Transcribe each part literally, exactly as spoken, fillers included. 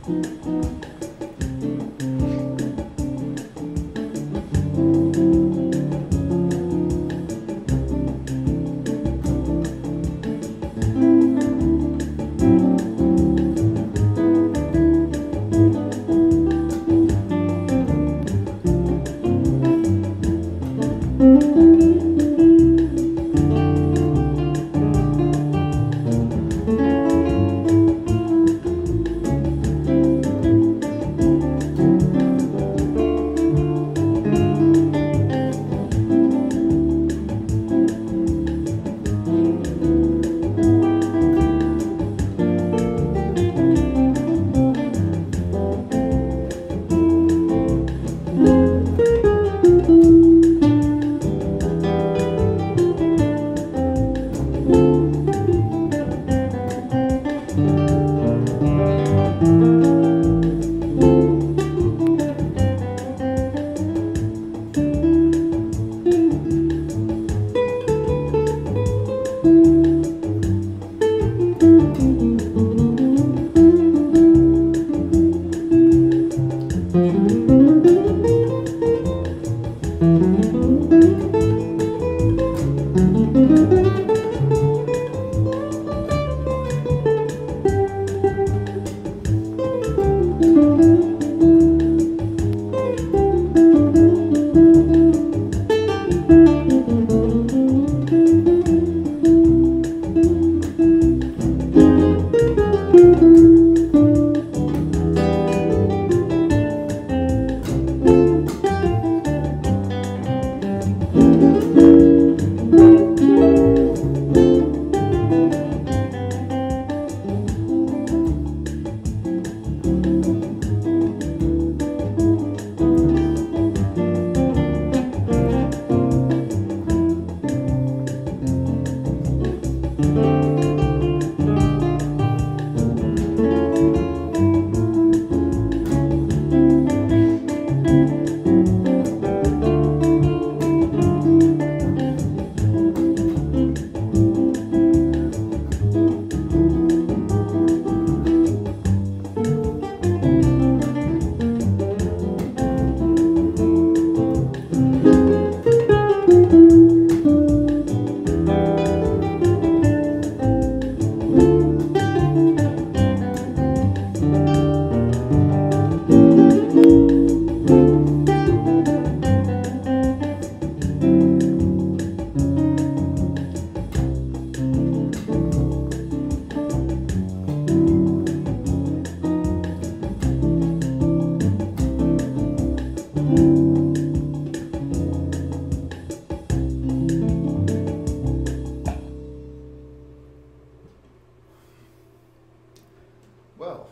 Well,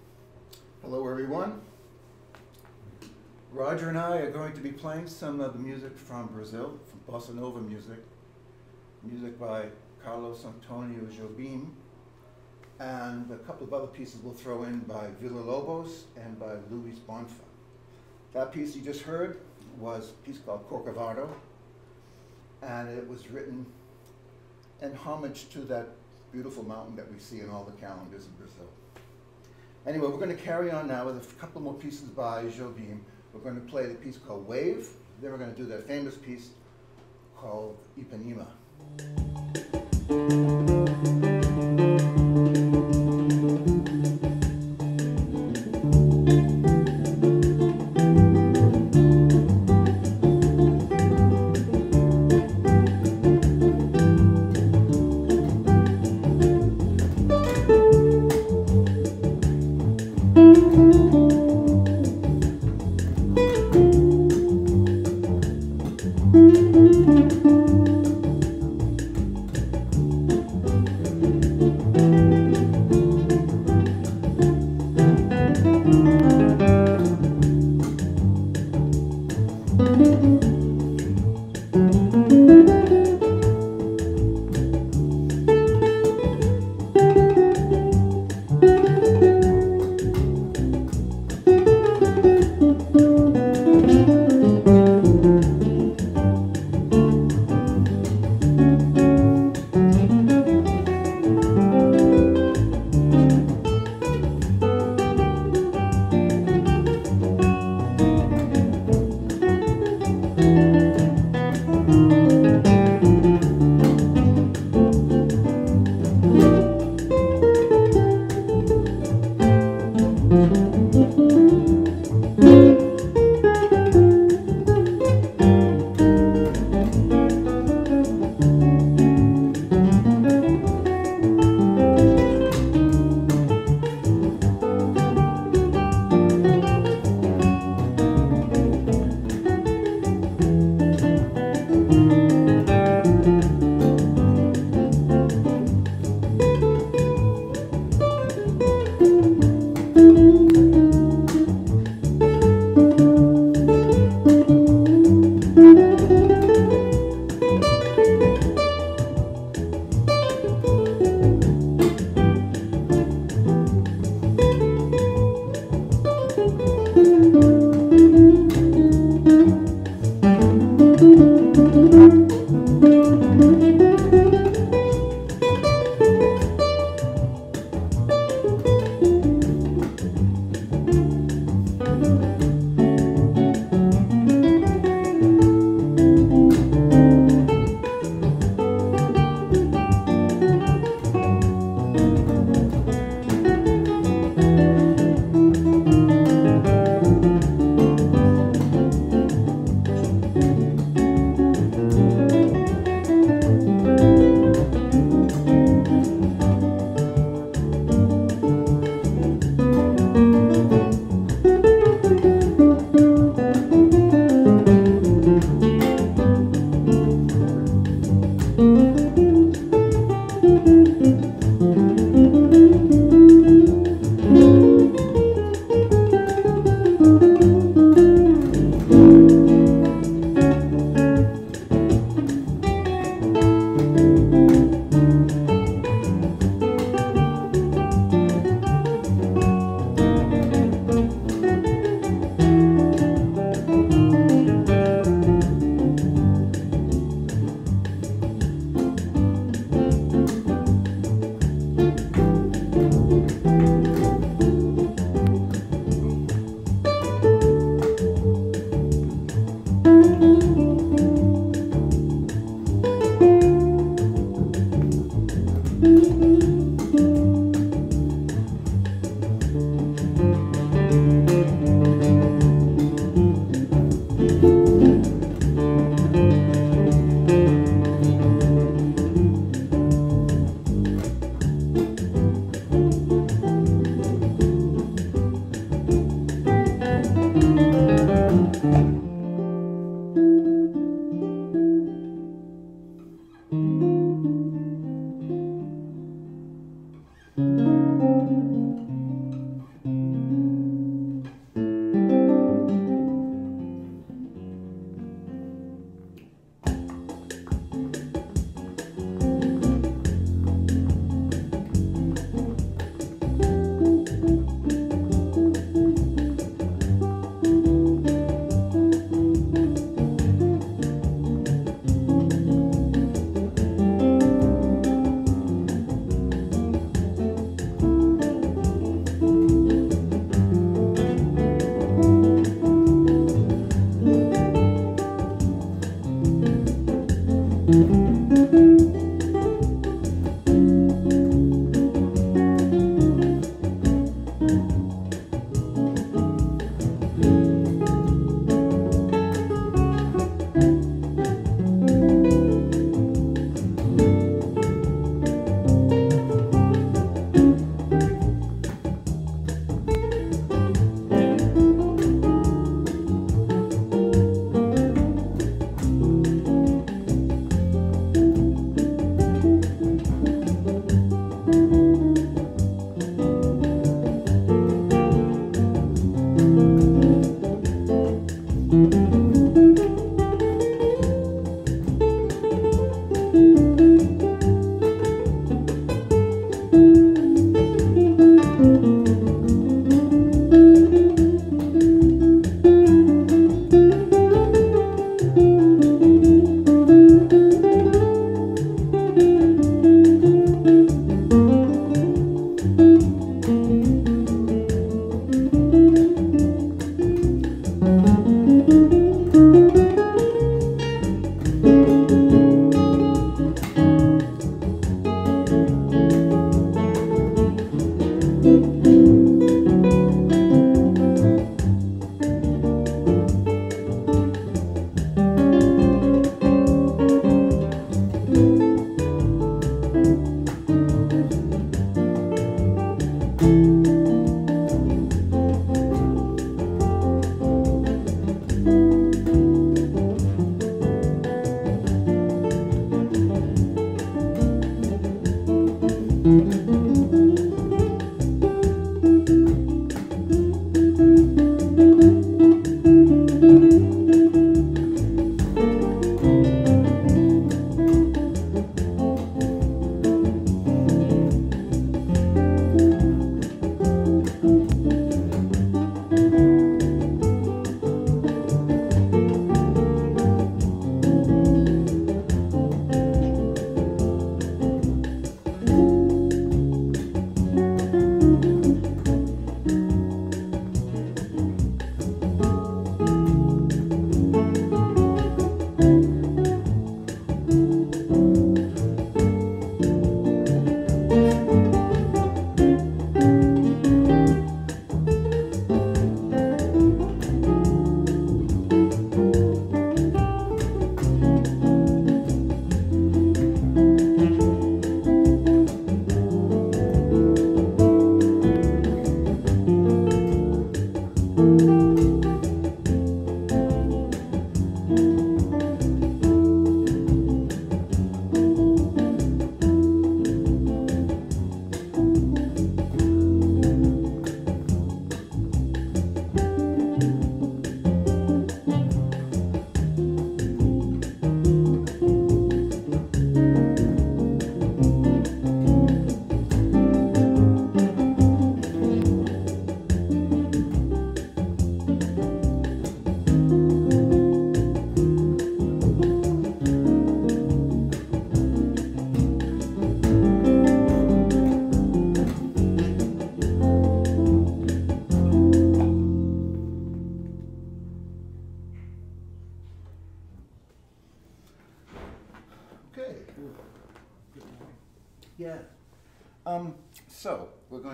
hello everyone. Roger and I are going to be playing some of the music from Brazil, from Bossa Nova music, music by Carlos Antonio Jobim, and a couple of other pieces we'll throw in by Villa-Lobos and by Luis Bonfa. That piece you just heard was a piece called Corcovado, and it was written in homage to that beautiful mountain that we see in all the calendars in Brazil. Anyway, we're going to carry on now with a couple more pieces by Jobim. We're going to play the piece called Wave, then we're going to do that famous piece called Ipanema.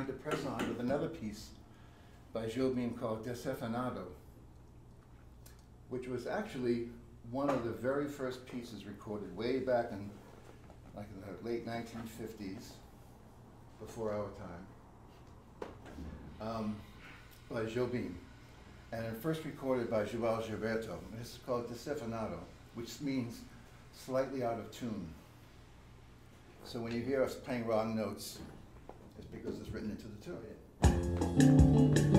trying to press on with another piece by Jobim called Tavano, which was actually one of the very first pieces recorded way back in like in the late nineteen fifties, before our time, um, by Jobim. And it first recorded by João Gilberto. This is called Desafinado, which means slightly out of tune. So when you hear us playing wrong notes, it's because it's written into the tune.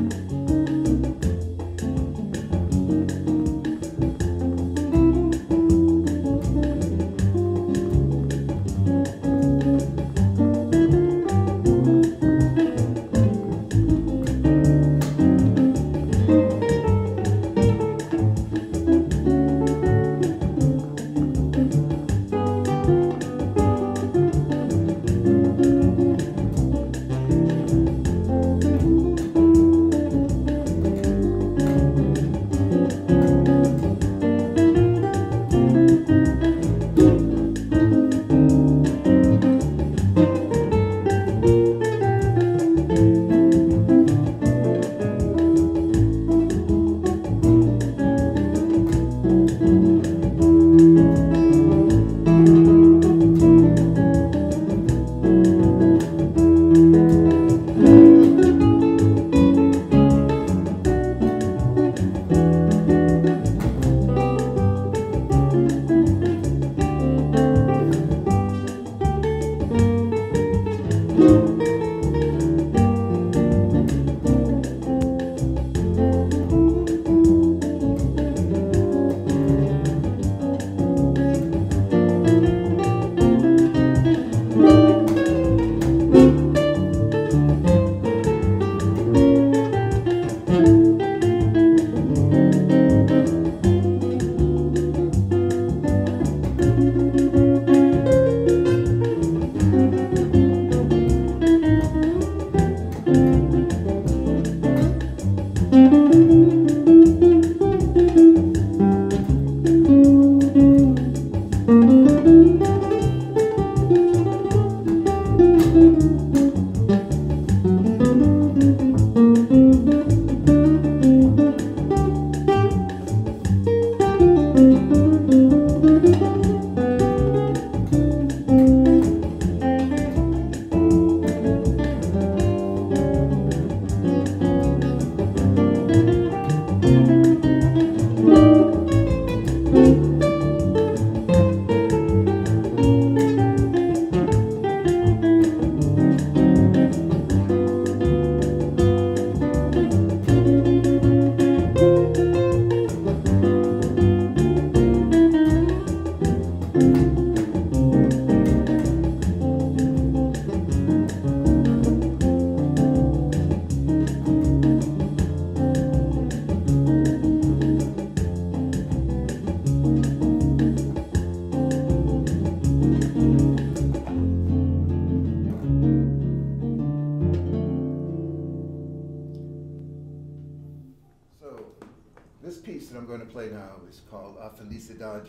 This piece that I'm going to play now is called A Felicidade.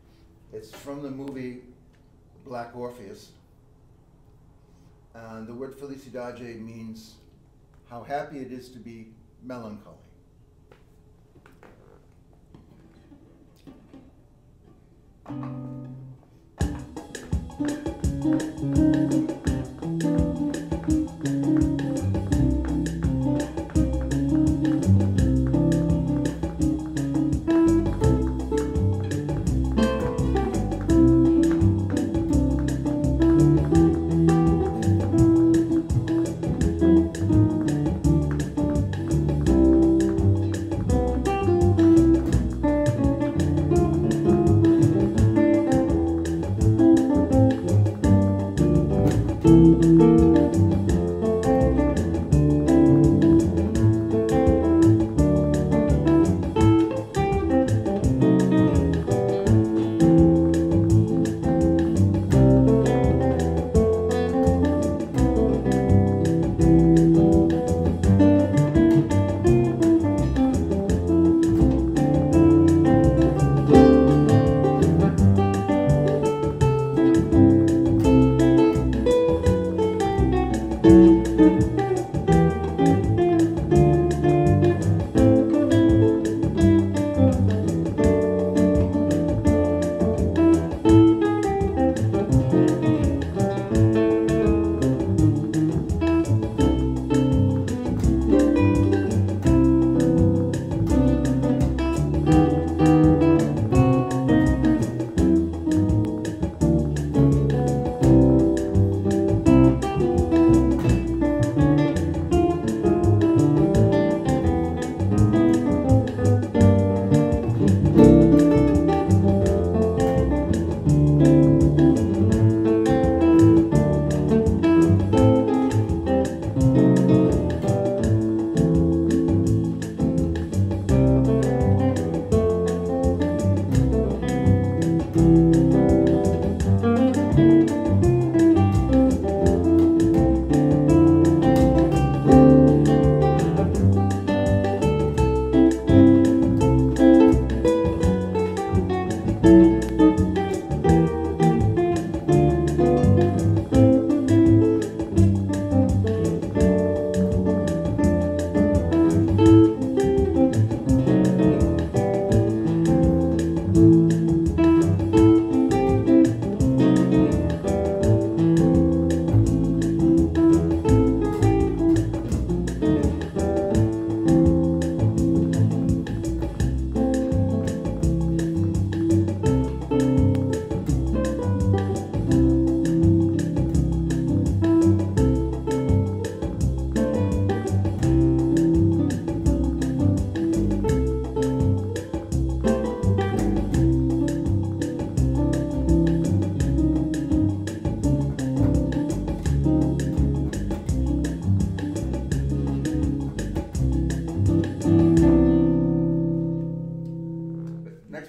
It's from the movie Black Orpheus. And the word Felicidade means how happy it is to be melancholy.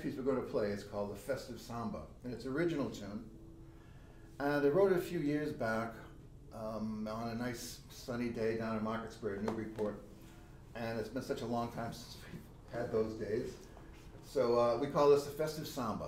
piece we're going to play is called the Festive Samba, and it's an original tune. And I wrote it a few years back um, on a nice sunny day down in Market Square, Newburyport. And it's been such a long time since we've had those days. So uh, we call this the Festive Samba.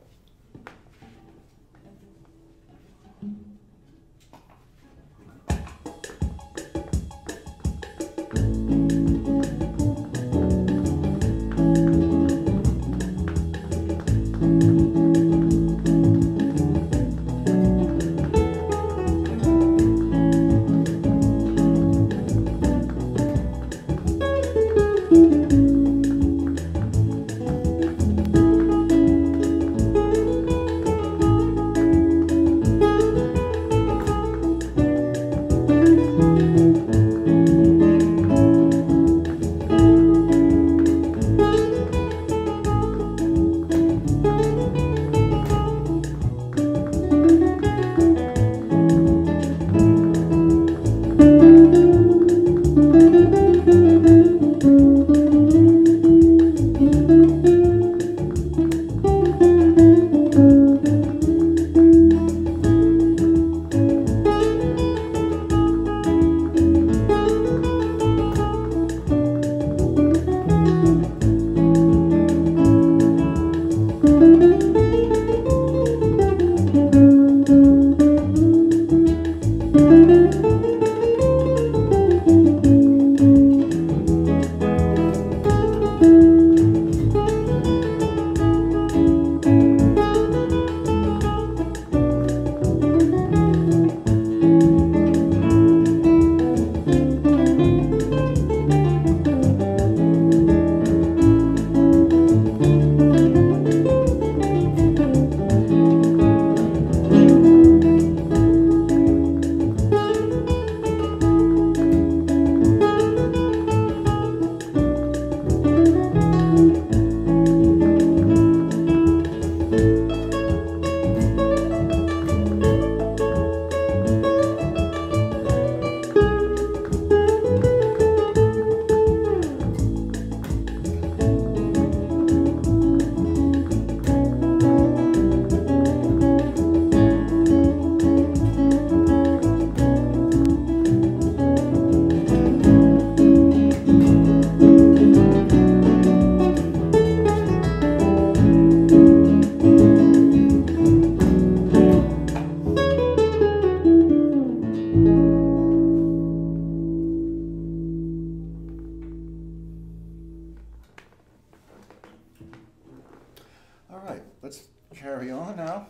All right, let's carry on now.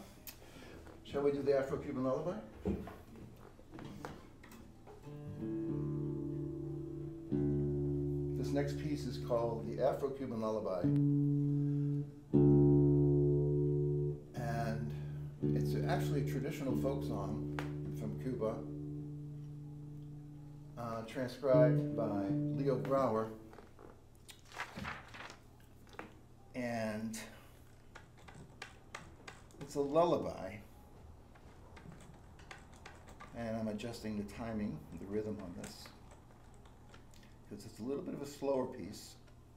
Shall we do the Afro-Cuban lullaby? This next piece is called the Afro-Cuban Lullaby. And it's actually a traditional folk song from Cuba, uh, transcribed by Leo Brower. And it's a lullaby, and I'm adjusting the timing, the rhythm on this, because it's a little bit of a slower piece.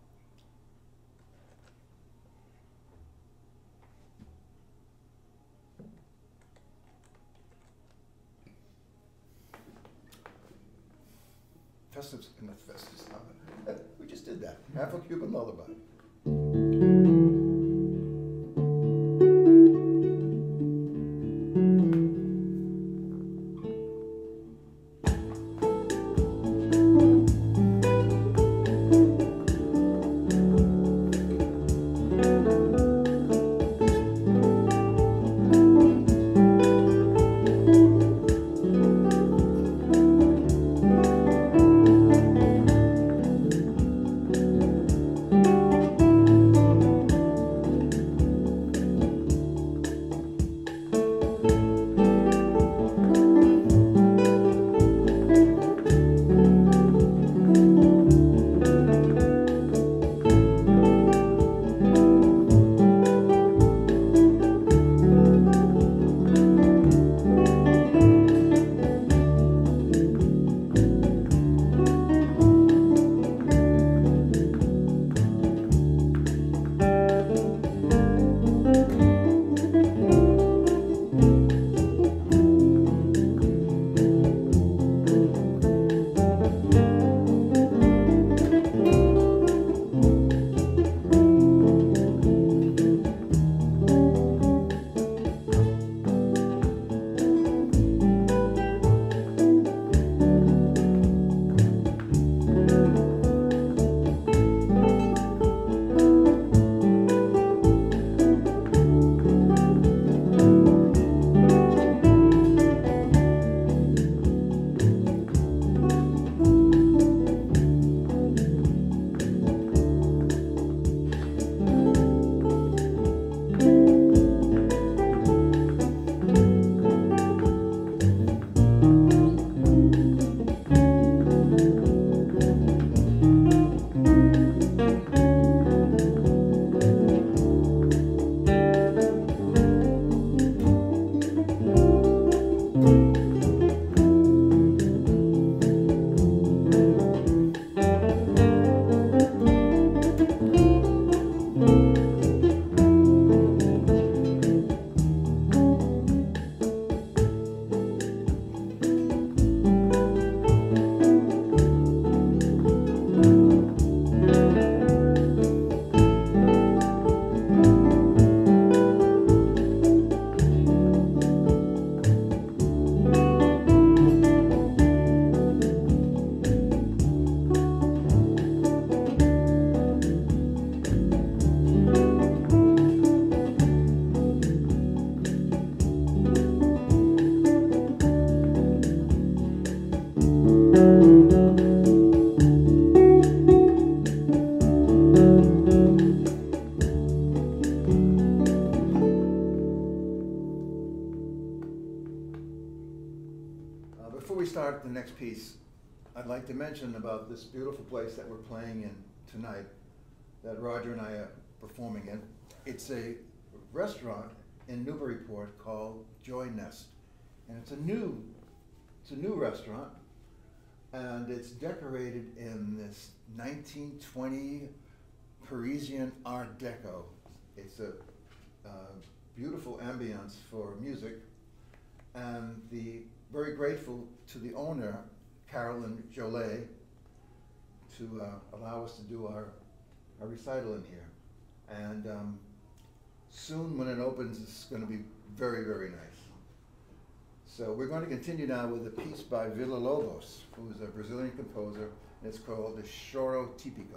Festive, not festive, we just did that. Afro-Cuban lullaby. like to mention about this beautiful place that we're playing in tonight, that Roger and I are performing in. It's a restaurant in Newburyport called Joy Nest, and it's a new, it's a new restaurant, and it's decorated in this nineteen twenty Parisian Art Deco. It's a uh, beautiful ambience for music, and the very grateful to the owner, Carolyn Jolet, to uh, allow us to do our, our recital in here. And um, soon when it opens, it's going to be very, very nice. So we're going to continue now with a piece by Villa Lobos, who is a Brazilian composer, and it's called the Choro Típico.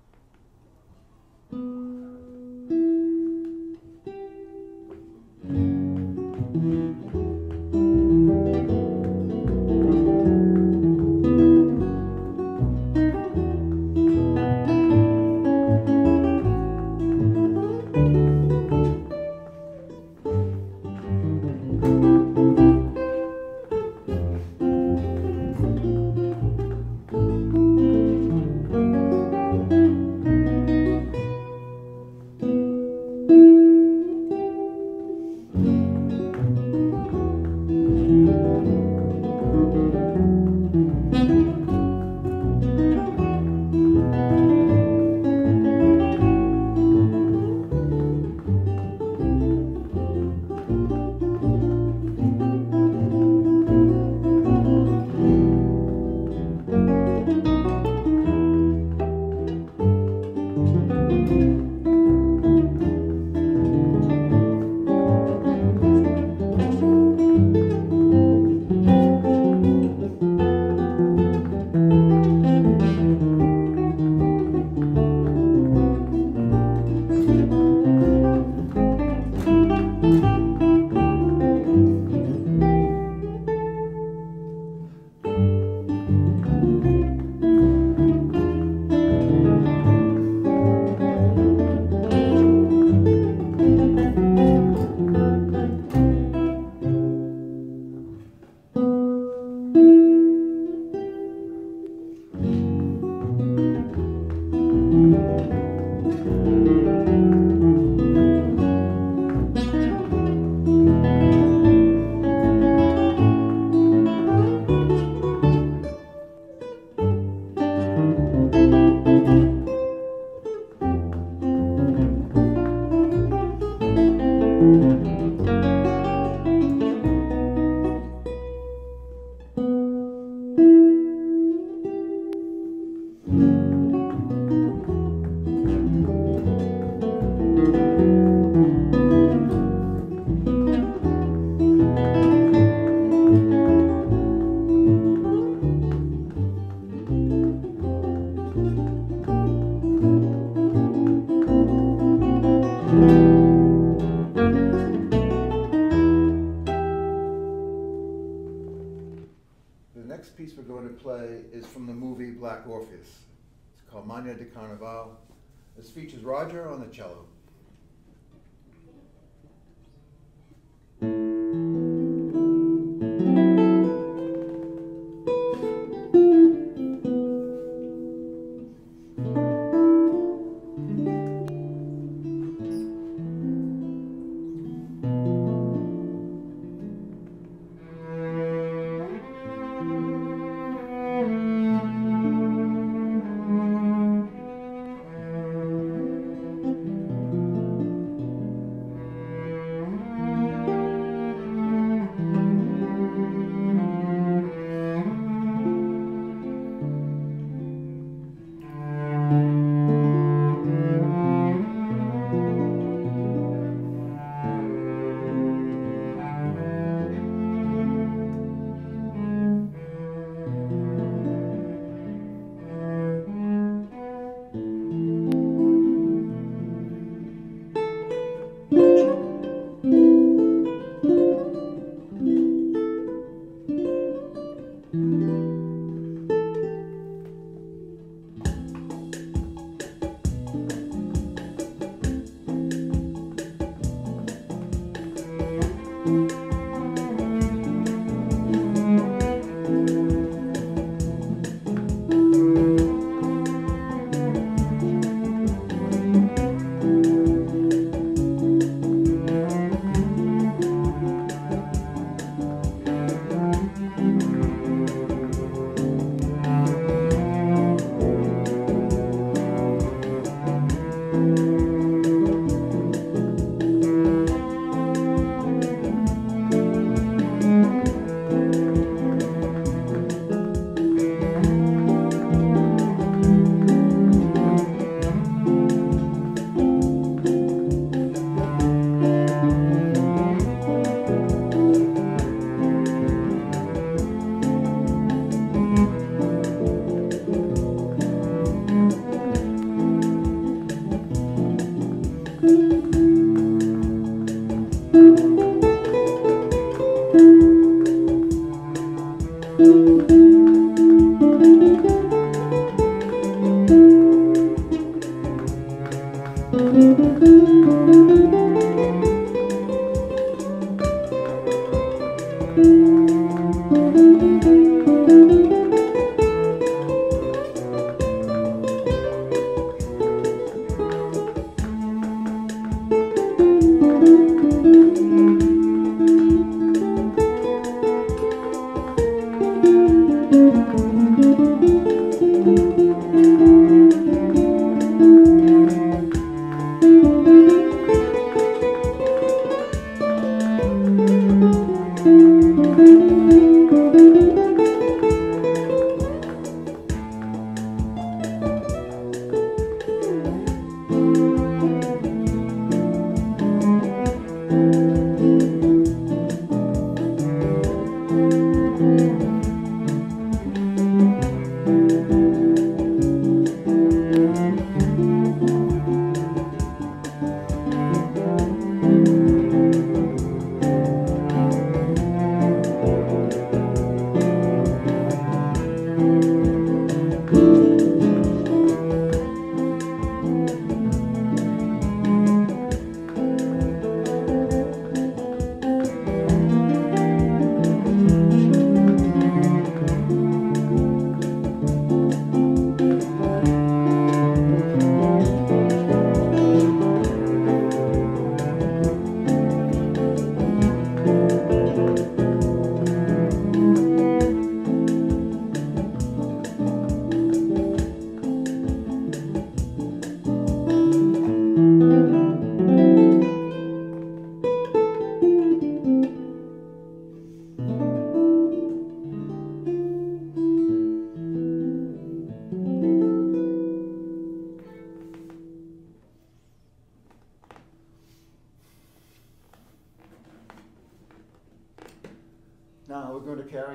Piece we're going to play is from the movie Black Orpheus. It's called Mania de Carnaval. This features Roger on the cello.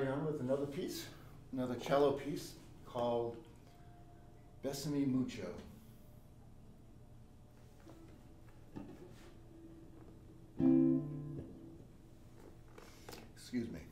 carry on with another piece, another cello piece called Besame Mucho. Excuse me.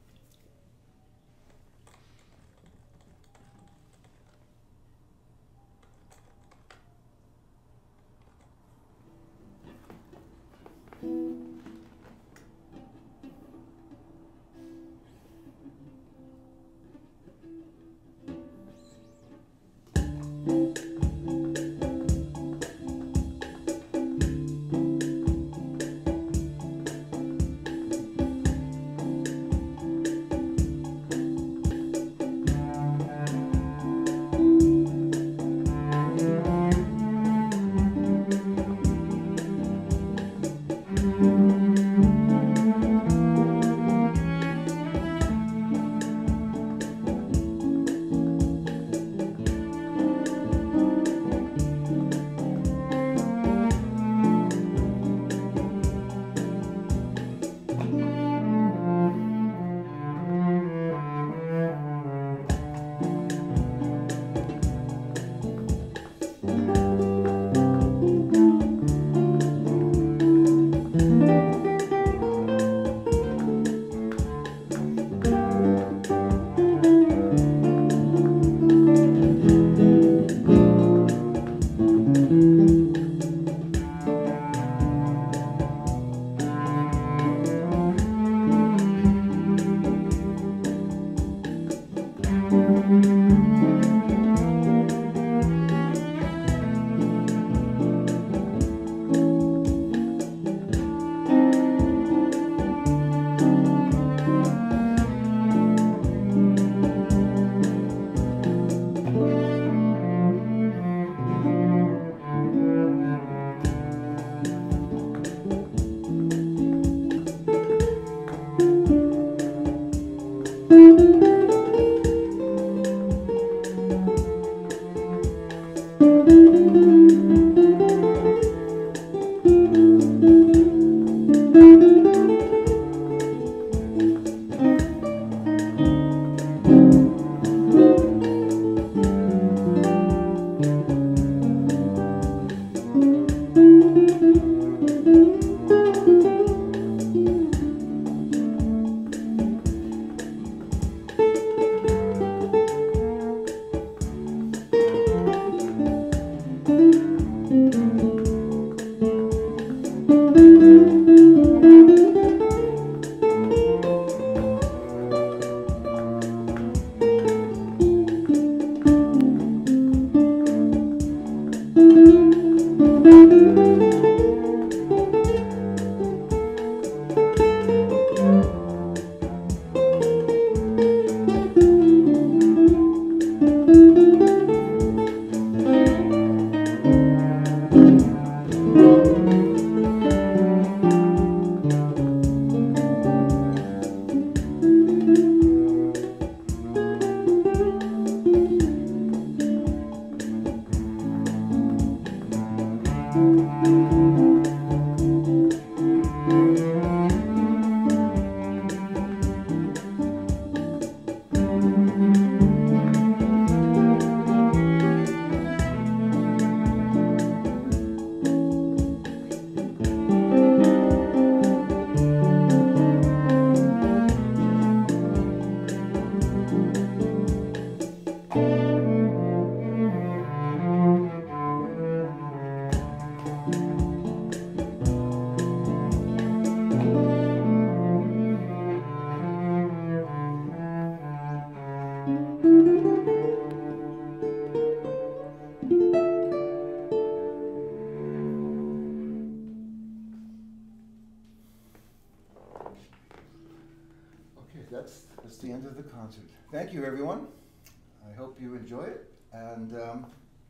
That's, that's the end of the concert. Thank you, everyone. I hope you enjoy it, and um,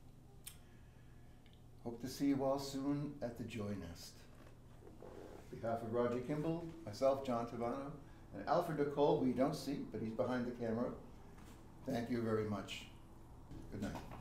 hope to see you all soon at the Joy Nest. On behalf of Roger Kimball, myself, John Tavano, and Alfred Nicole, we don't see, but he's behind the camera. Thank you very much. Good night.